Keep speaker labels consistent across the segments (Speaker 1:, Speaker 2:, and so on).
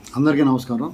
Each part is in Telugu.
Speaker 1: అందరికీ నమస్కారం.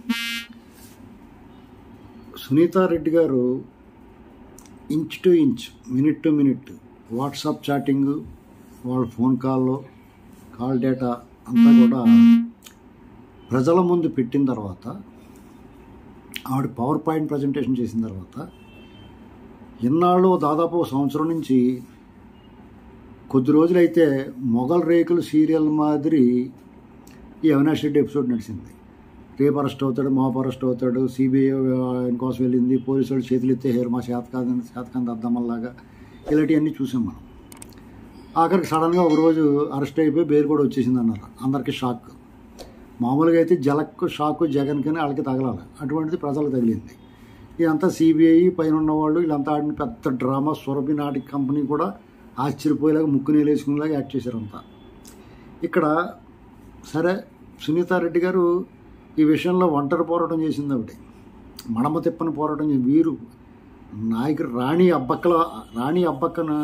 Speaker 1: సునీతా రెడ్డి గారు inch to inch, minute to minute WhatsApp chatting, వాళ్ళ ఫోన్ కాల్ డేటా అంతా కూడా ప్రజల ముందు పెట్టిన తర్వాత, ఆవిడ పవర్ పాయింట్ ప్రజెంటేషన్ చేసిన తర్వాత, ఇన్నాళ్ళు దాదాపు సంవత్సరం నుంచి కొద్ది రోజులైతే మొగల్ రేకులు సీరియల్ మాదిరి ఈ అవినాష్ రెడ్డి ఎపిసోడ్ నడిచింది. రేపు అరెస్ట్ అవుతాడు, మాపు అరెస్ట్ అవుతాడు, సిబిఐ కోసం వెళ్ళింది, పోలీసు వాళ్ళు చేతులు ఎత్తేసారు, మా శాతకాంత అద్దమ్మల్లాగా ఇలాంటివన్నీ చూసాం మనం. ఆఖరికి సడన్గా ఒకరోజు అరెస్ట్ అయిపోయి బెయిల్ కూడా వచ్చేసింది అన్నారు. అందరికీ షాక్. మామూలుగా అయితే జలక్ షాక్ జగన్కని వాళ్ళకి తగలాలి, అటువంటిది ప్రజలకు తగిలింది. ఇదంతా సిబిఐ పైన ఉన్నవాళ్ళు వీళ్ళంతా ఆడిన పెద్ద డ్రామా. సురభి నాటిక కంపెనీ కూడా ఆశ్చర్యపోయేలాగా ముక్కు నీలేసుకునేలాగా యాక్ట్ చేశారు అంతా. ఇక్కడ సరే, సునీతారెడ్డి గారు ఈ విషయంలో ఒంటరి పోరాటం చేసింది. ఆవిడ మడమ తిప్పని పోరాటం చేసి వీరు నాయకుడు రాణి అబ్బక్కన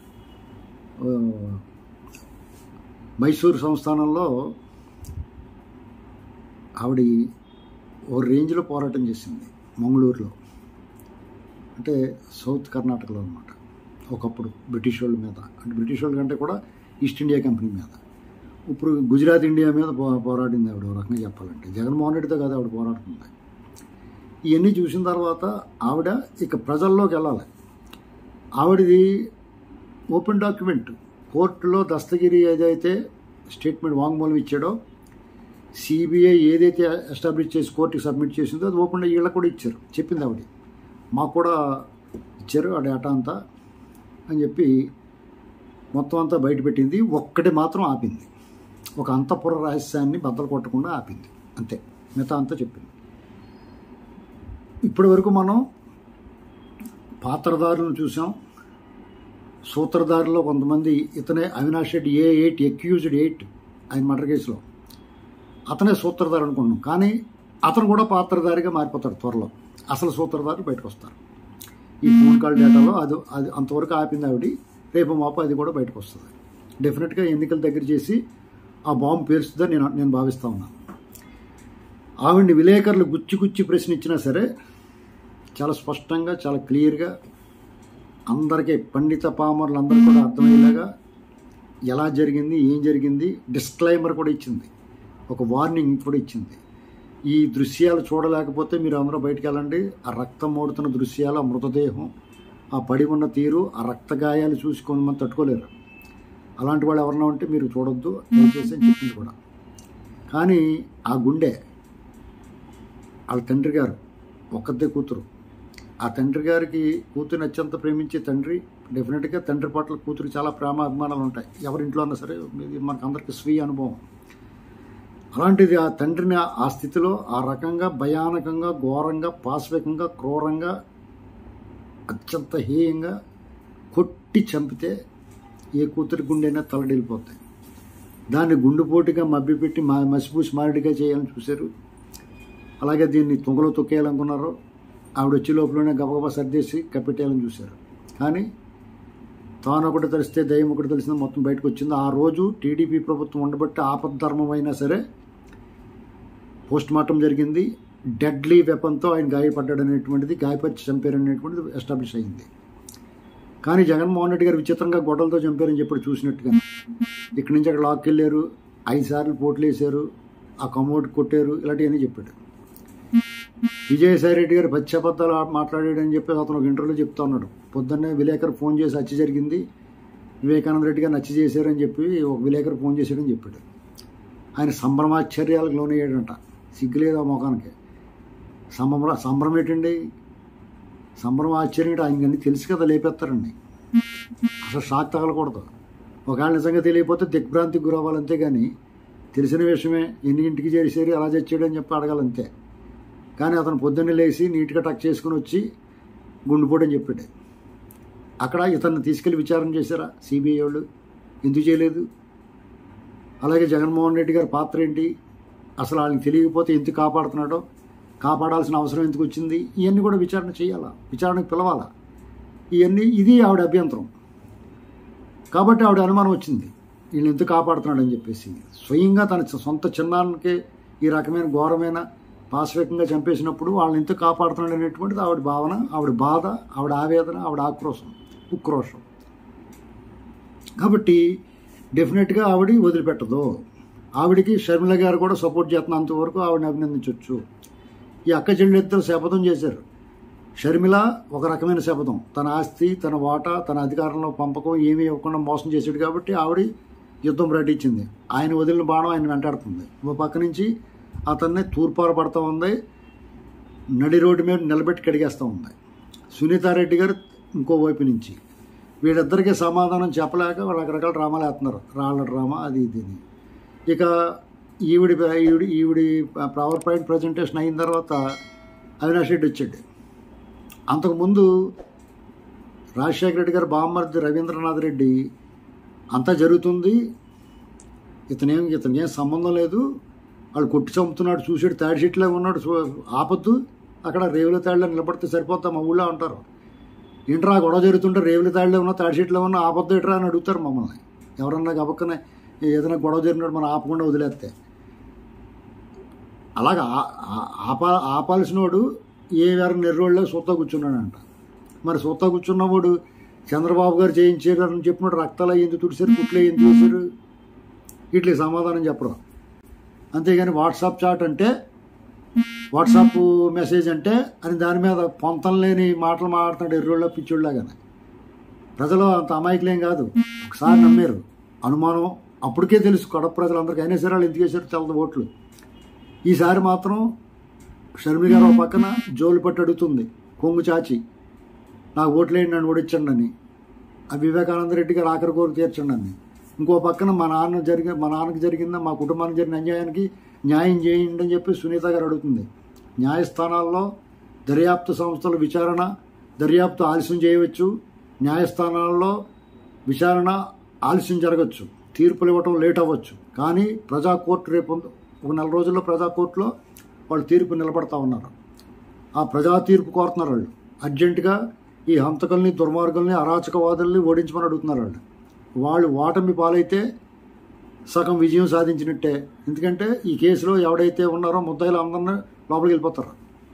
Speaker 1: మైసూరు సంస్థానంలో ఆవిడ ఓ రేంజ్లో పోరాటం చేసింది. మంగళూరులో, అంటే సౌత్ కర్ణాటకలో అనమాట. ఒకప్పుడు బ్రిటిష్ వాళ్ళ మీద, అంటే బ్రిటిష్ వాళ్ళ కంటే కూడా ఈస్ట్ ఇండియా కంపెనీ మీద. ఇప్పుడు గుజరాత్ ఇండియా మీద పోరాడింది ఆవిడ. ఒక రకంగా చెప్పాలంటే జగన్మోహన్ రెడ్డితో కాదు ఆవిడ పోరాడుతుంది. ఇవన్నీ చూసిన తర్వాత ఆవిడ ఇక ప్రజల్లోకి వెళ్ళాలి. ఆవిడది ఓపెన్ డాక్యుమెంట్. కోర్టులో దస్తగిరి ఏదైతే స్టేట్మెంట్ వాంగ్మూలం ఇచ్చాడో, సిబిఐ ఏదైతే ఎస్టాబ్లిష్ చేసి కోర్టుకి సబ్మిట్ చేసిందో అది ఓపెన్గా వీళ్ళకి కూడా ఇచ్చారు. చెప్పింది ఆవిడ, మాకు కూడా ఇచ్చారు ఆ డేటా అంతా అని చెప్పి మొత్తం అంతా బయటపెట్టింది. ఒక్కటి మాత్రం ఆపింది, ఒక అంతఃపుర రహస్యాన్ని బద్దలు కొట్టకుండా ఆపింది, అంతే. మిగతా అంతా చెప్పింది. ఇప్పటి వరకు మనం పాత్రధారులను చూసాం. సూత్రధారులో కొంతమంది, ఇతనే అవినాష్ రెడ్డి A8 అక్యూజ్డ్ 8 ఆయన మర్డర్ కేసులో, అతనే సూత్రధారి అనుకుంటున్నాం. కానీ అతను కూడా పాత్రధారిగా మారిపోతాడు త్వరలో. అసలు సూత్రధారులు బయటకు వస్తారు. ఈ ఫోన్ కాల్ డేటాలో అది అంతవరకు ఆపింది ఆవిడ. రేపు మాపు అది కూడా బయటకు వస్తుంది. డెఫినెట్గా ఎన్నికల దగ్గర చేసి ఆ బాంబు పేలుస్తుందని నేను భావిస్తూ ఉన్నాను. ఆవిడ్ని విలేకరులు గుచ్చి ప్రశ్నించినా సరే చాలా స్పష్టంగా, చాలా క్లియర్గా అందరికీ, పండిత పామరులందరూ కూడా అర్థమయ్యేలాగా ఎలా జరిగింది, ఏం జరిగింది, డిస్క్లైమర్ కూడా ఇచ్చింది, ఒక వార్నింగ్ కూడా ఇచ్చింది. ఈ దృశ్యాలు చూడలేకపోతే మీరు అందరూ బయటికి వెళ్ళండి. ఆ రక్తం మోడుతున్న దృశ్యాలు, ఆ మృతదేహం, ఆ పడి ఉన్న తీరు, ఆ రక్త గాయాలు చూసి కొంతమంది తట్టుకోలేరు. అలాంటి వాళ్ళు ఎవరన్నా ఉంటే మీరు చూడొద్దు దయచేసి అని చెప్పింది కూడా. కానీ ఆ గుండె, వాళ్ళ తండ్రి గారు ఒక్కతే కూతురు, ఆ తండ్రి గారికి కూతురు అత్యంత ప్రేమించే తండ్రి, డెఫినెట్గా తండ్రి పట్ల కూతురు చాలా ప్రేమ అభిమానాలు ఉంటాయి ఎవరింట్లో అన్నా సరే. ఇది మనకు అందరికీ స్వీయ అనుభవం. అలాంటిది ఆ తండ్రిని ఆ స్థితిలో, ఆ రకంగా భయానకంగా, ఘోరంగా, పాశవికంగా, క్రూరంగా, అత్యంత హేయంగా కొట్టి చంపితే ఏ కూతురి గుండెైనా తలడిల్లిపోతాయి. దాన్ని గుండెపోటుగా మభ్యపెట్టి మసిపూసి మారడిగా చేయాలని చూశారు. అలాగే దీన్ని తుంగలో తొక్కేయాలనుకున్నారు. ఆవిడ వచ్చే లోపలనే గబగబా సర్దేసి కప్పెట్టేయాలని చూశారు. కానీ తాను ఒకటి తెలిస్తే దయ్యం ఒకటి తెలిసింది, మొత్తం బయటకు వచ్చింది. ఆ రోజు టీడీపీ ప్రభుత్వం ఉండబట్టి ఆపద్ధర్మం అయినా సరే పోస్ట్ మార్టం జరిగింది. డెడ్లీ వెపన్తో ఆయన గాయపడ్డాడనేటువంటిది, గాయపరిచి చంపారనేటువంటిది ఎస్టాబ్లిష్ అయింది. కానీ జగన్మోహన్ రెడ్డి గారు విచిత్రంగా గొడ్డలతో చంపారని చెప్పి చూసినట్టుగా ఇక్కడి నుంచి అక్కడ లాక్కెళ్ళారు, 5 సార్లు పోట్లు వేశారు, ఆ కమోడ్ కొట్టారు, ఇలాంటివన్నీ చెప్పాడు. విజయసాయి రెడ్డి గారు పశ్చాపత్తాలు మాట్లాడాడని చెప్పి అతను ఒక ఇంటర్వ్యూలో చెప్తా ఉన్నాడు. పొద్దున్నే విలేకరు ఫోన్ చేసి హత్య జరిగింది, వివేకానంద రెడ్డి గారిని హత్య చేశారని చెప్పి ఒక విలేకరు ఫోన్ చేశాడని చెప్పాడు. ఆయన సంభ్రమాశ్చర్యాలకు లోనయ్యాడంట. సిగ్గులేదు ఆ ముఖానికి. సంభ్రమం ఏంటండి? సంభ్రమ ఆశ్చర్యం ఏంటి? ఆయనకి అన్నీ తెలుసు కదా, లేపేస్తారండి. అసలు షాక్ తగలకూడదు. ఒకవేళ నిజంగా తెలియకపోతే దిగ్భ్రాంతికి గురవ్వాలంతే. కానీ తెలిసిన విషయమే, ఎన్నింటికి చేసేది అలా చచ్చాడు అని చెప్పి అడగాలంతే. కానీ అతను పొద్దున్నే లేచి నీట్గా టక్ చేసుకుని వచ్చి గుండెపోటు అని చెప్పాడు. అక్కడ ఇతన్ని తీసుకెళ్లి విచారణ చేశారా సిబిఐ వాళ్ళు? ఎందుకు చేయలేదు? అలాగే జగన్మోహన్ రెడ్డి గారి పాత్ర ఏంటి? అసలు వాళ్ళకి తెలియకపోతే ఎందుకు కాపాడుతున్నాడో, కాపాడాల్సిన అవసరం ఎందుకు వచ్చింది? ఇవన్నీ కూడా విచారణ చేయాలా, విచారణకు పిలవాలా. ఇది ఆవిడ అభ్యంతరం. కాబట్టి ఆవిడ అనుమానం వచ్చింది, వీళ్ళు ఎందుకు కాపాడుతున్నాడని చెప్పేసి. స్వయంగా తన సొంత చిన్నానికి ఈ రకమైన ఘోరమైన పాశవికంగా చంపేసినప్పుడు వాళ్ళని ఎంత కాపాడుతున్నాడు అనేటువంటిది ఆవిడ భావన, ఆవిడ బాధ, ఆవిడ ఆవేదన, ఆవిడ ఉక్రోషం. కాబట్టి డెఫినెట్గా ఆవిడ వదిలిపెట్టదు. ఆవిడికి షర్మిల గారు కూడా సపోర్ట్ చేస్తున్నంతవరకు ఆవిడని అభినందించవచ్చు. ఈ అక్క చెల్లెలిద్దరు శపథం చేశారు. షర్మిల ఒక రకమైన శపథం, తన ఆస్తి, తన వాటా, తన అధికారంలో పంపకం ఏమీ ఇవ్వకుండా మోసం చేశాడు కాబట్టి ఆవిడ యుద్ధం ప్రకటించింది. ఆయన వదిలిన బాణం ఆయన వెంటాడుతుంది. ఓ పక్క నుంచి అతన్ని తూర్పార పడుతూ ఉంది, నడి రోడ్డు మీద నిలబెట్టి కడిగేస్తూ ఉంది. సునీతారెడ్డి గారు ఇంకో వైపు నుంచి. వీళ్ళిద్దరికీ సమాధానం చెప్పలేక రకరకాల డ్రామాలు వేస్తున్నారు, రాళ్ళ డ్రామా అది ఇది. ఇక ఈవిడి పవర్ పాయింట్ ప్రజెంటేషన్ అయిన తర్వాత అవినాష్ రెడ్డి వచ్చాడు. అంతకుముందు రాజశేఖర రెడ్డి గారు బామ్మర్ది రవీంద్రనాథ్ రెడ్డి అంతా జరుగుతుంది, ఇతనేం సంబంధం లేదు, వాళ్ళు కొట్టి చంపుతున్నాడు, చూసాడు, తాడి చెట్టులో ఉన్నాడు, ఆపద్దు, అక్కడ రేవుల తాడిలో నిలబడితే సరిపోతా మా ఊళ్ళో అంటారు. ఏంట్రా గొడవ జరుగుతుంటే రేవుల తాడిలో ఉన్నా, తాడి చెట్టులో ఉన్నా ఆపద్దు ఎట్రా అని అడుగుతారు మమ్మల్ని. ఎవరన్నా గబక్కనే ఏదైనా గొడవ జరిగినట్టు మనం ఆపకుండా వదిలేస్తే. అలాగా ఆపాల్సినోడు ఏ వేరే నెర్రోళ్ళలో సొత్తా కూర్చున్నాడంట. మరి సొత్తా కూర్చున్నవాడు చంద్రబాబు గారు చేయించారు అని చెప్పినట్టు రక్తాలు అయ్యింది తుడిసారు, కుట్లు అయ్యింది చూసారు, వీటికి సమాధానం చెప్పడం. అంతేగాని వాట్సాప్ చాట్ అంటే, వాట్సాప్ మెసేజ్ అంటే అని దాని మీద పొంతం లేని మాటలు మాట్లాడుతున్నాడు ఎర్రోళ్ళ పిచ్చోళ్ళగానే. ప్రజలు అంత అమాయకులేం కాదు, ఒకసారి నమ్మారు, అనుమానం అప్పటికే తెలుసు కడప ప్రజలందరికీ. అయినా సరే వాళ్ళు ఎందుకు వేసారు తెలదు ఓట్లు. ఈసారి మాత్రం షర్మి గారు ఒక పక్కన జోలు పట్టి అడుగుతుంది, కొంగు చాచి నాకు ఓట్లేయండి, నన్ను ఓడించండి అని. ఆ వివేకానంద రెడ్డి గారు ఆఖరి కోరిక తీర్చండి అని. ఇంకో పక్కన మా నాన్నకి జరిగిన, మా కుటుంబానికి జరిగిన అన్యాయానికి న్యాయం చేయండి అని చెప్పి సునీత గారు అడుగుతుంది. న్యాయస్థానాల్లో దర్యాప్తు సంస్థల దర్యాప్తు ఆలస్యం చేయవచ్చు, న్యాయస్థానాల్లో విచారణ ఆలస్యం జరగచ్చు, తీర్పులు ఇవ్వటం లేట్ అవ్వచ్చు. కానీ ప్రజా కోర్టు రేపు ఒక 4 రోజుల్లో ప్రజా కోర్టులో వాళ్ళు తీర్పు నిలబడతా ఉన్నారు. ఆ ప్రజా తీర్పు కోరుతున్నారు వాళ్ళు. అర్జెంటుగా ఈ హంతకుల్ని, దుర్మార్గుల్ని, అరాచకవాదుల్ని ఓడించమని అడుగుతున్నారు వాళ్ళు. వాళ్ళు ఓటమి పాలైతే సగం విజయం సాధించినట్టే. ఎందుకంటే ఈ కేసులో ఎవడైతే ఉన్నారో ముద్దాయిలు అందరినీ లోపలికి వెళ్ళిపోతారు.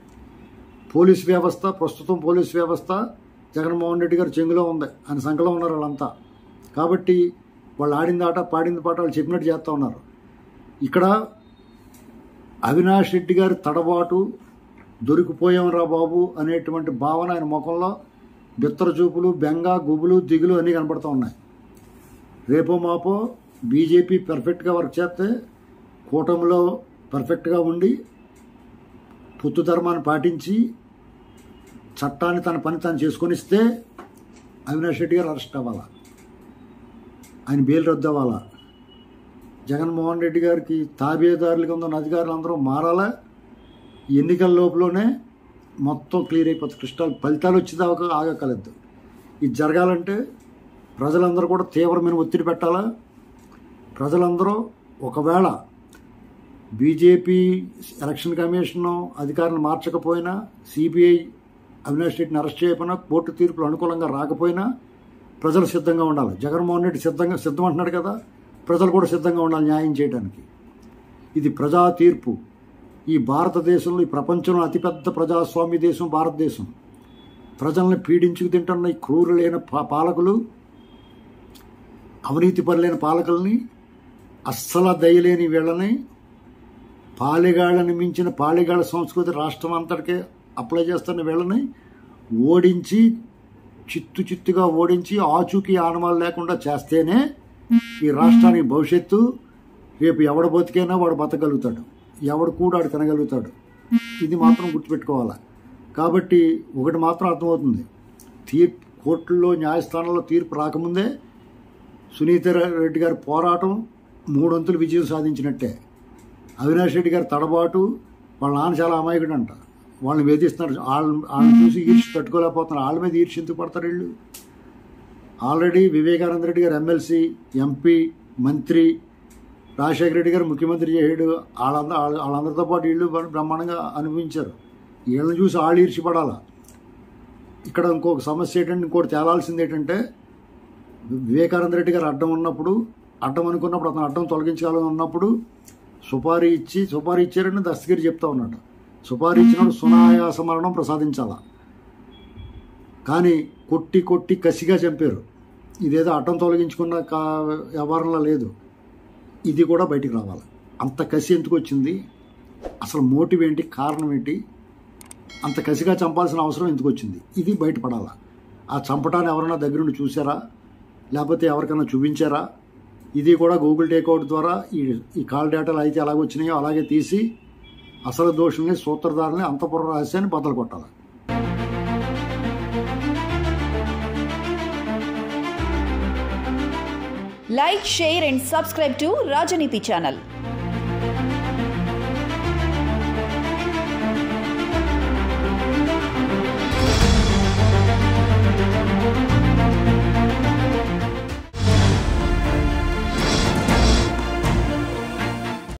Speaker 1: ప్రస్తుతం పోలీస్ వ్యవస్థ జగన్మోహన్ రెడ్డి గారు చెంగులో ఉంది, ఆయన సంఖలో ఉన్నారు వాళ్ళంతా. కాబట్టి వాళ్ళు ఆడింది ఆట, పాడింది పాట, వాళ్ళు చెప్పినట్టు చేస్తూ ఉన్నారు. ఇక్కడ అవినాష్ రెడ్డి గారి తడబాటు, దొరికిపోయాంరా బాబు అనేటువంటి భావన ఆయన ముఖంలో బిత్తర చూపులు, బెంగ, గుబులు, దిగులు అన్నీ కనపడుతూ ఉన్నాయి. రేపో మాపో బీజేపీ పర్ఫెక్ట్గా వర్క్ చేస్తే, కూటమిలో పర్ఫెక్ట్గా ఉండి పొత్తు ధర్మాన్ని పాటించి చట్టాన్ని తన పని తాను చేసుకొనిస్తే అవినాష్ రెడ్డి గారు అరెస్ట్ అవ్వాలా, ఆయన బెయిల్ రద్దు అవ్వాలా, జగన్మోహన్ రెడ్డి గారికి తాబేదారులుగా ఉన్న అధికారులు అందరూ మారాలా. ఎన్నికల లోపలనే మొత్తం క్లియర్ అయిపోతుంది, ఫలితాలు వచ్చేదాకా ఆగక్కలేదు. ఇది జరగాలంటే ప్రజలందరూ కూడా తీవ్రమైన ఒత్తిడి పెట్టాలా. ప్రజలందరూ ఒకవేళ బీజేపీ ఎలక్షన్ కమిషన్ అధికారులను మార్చకపోయినా, సిబిఐ అవినాష్ రెడ్డిని అరెస్ట్ చేయకపోయినా, కోర్టు తీర్పులు అనుకూలంగా రాకపోయినా ప్రజలు సిద్ధంగా ఉండాలి. జగన్మోహన్ రెడ్డి సిద్ధం అంటున్నాడు కదా, ప్రజలు కూడా సిద్ధంగా ఉండాలి న్యాయం చేయడానికి. ఇది ప్రజా తీర్పు. ఈ భారతదేశంలో, ఈ ప్రపంచంలో అతిపెద్ద ప్రజాస్వామ్య దేశం భారతదేశం. ప్రజల్ని పీడించుకు తింటున్న ఈ క్రూరులైన పాలకులు, అవినీతి పరులైన పాలకుల్ని, అస్సలు దయలేని వీళ్ళని, పాళెగాళ్ళని మించిన పాళెగాళ్ళ సంస్కృతి రాష్ట్రం అంతటికే అప్లై చేస్తున్న వీళ్ళని ఓడించి, చిత్తుగా ఓడించి, ఆచూకీ ఆనవాళ్ళు లేకుండా చేస్తేనే ఈ రాష్ట్రానికి భవిష్యత్తు. రేపు ఎవడ బతికైనా వాడు బతకగలుగుతాడు, ఎవడు కూడా వాడు తినగలుగుతాడు. ఇది మాత్రం గుర్తుపెట్టుకోవాలి. కాబట్టి ఒకటి మాత్రం అర్థమవుతుంది, కోర్టుల్లో, న్యాయస్థానాల్లో తీర్పు రాకముందే సునీత రెడ్డి గారి పోరాటం 3 వంతులు విజయం సాధించినట్టే. అవినాష్ రెడ్డి గారి తడబాటు, వాళ్ళ నాన్న చాలా అమాయకుడు అంట, వాళ్ళని వేధిస్తున్నారు. వాళ్ళని చూసి ఈర్ష్య తట్టుకోలేకపోతున్నారు. వాళ్ళ మీద ఈర్ష్య ఎందుకు పడతారు వీళ్ళు? ఆల్రెడీ వివేకానంద రెడ్డి గారు ఎమ్మెల్సీ, ఎంపీ, మంత్రి, రాజశేఖర రెడ్డి గారు ముఖ్యమంత్రి చేయడు. వాళ్ళందరితో పాటు వీళ్ళు బ్రహ్మాండంగా అనుభవించారు. వీళ్ళని చూసి వాళ్ళు ఈర్ష్యపడాలా. ఇక్కడ ఇంకొక సమస్య ఏంటంటే, ఇంకోటి తేలాల్సింది ఏంటంటే, వివేకానంద రెడ్డి గారు అడ్డం అనుకున్నప్పుడు అతను అడ్డం తొలగించాలని ఉన్నప్పుడు సుపారీ ఇచ్చారని దస్తగిరి చెప్తా ఉన్నాడు. సుపారీ ఇచ్చినప్పుడు సునాయాస మరణం ప్రసాదించాలా, కానీ కొట్టి కసిగా చంపారు. ఇదేదో అడ్డం తొలగించుకున్న వ్యవహారంలో లేదు. ఇది కూడా బయటికి రావాలి. అంత కసి ఎందుకు వచ్చింది, అసలు మోటివ్ ఏంటి, కారణం ఏంటి, అంత కసిగా చంపాల్సిన అవసరం ఎందుకు వచ్చింది, ఇది బయటపడాలా. ఆ చంపటాన్ని ఎవరైనా దగ్గరుండి చూసారా, లేకపోతే ఎవరికైనా చూపించారా, ఇది కూడా గూగుల్ టేక్అవుట్ ద్వారా ఈ కాల్ డేటాలు అయితే ఎలాగ వచ్చినాయో అలాగే తీసి అసలు దోషుల్ని, సూత్రధారుల్ని, అంతఃపుర రహస్యాన్ని బద్దలు కొట్టాలి.
Speaker 2: Like, share and subscribe to Rajaniti channel.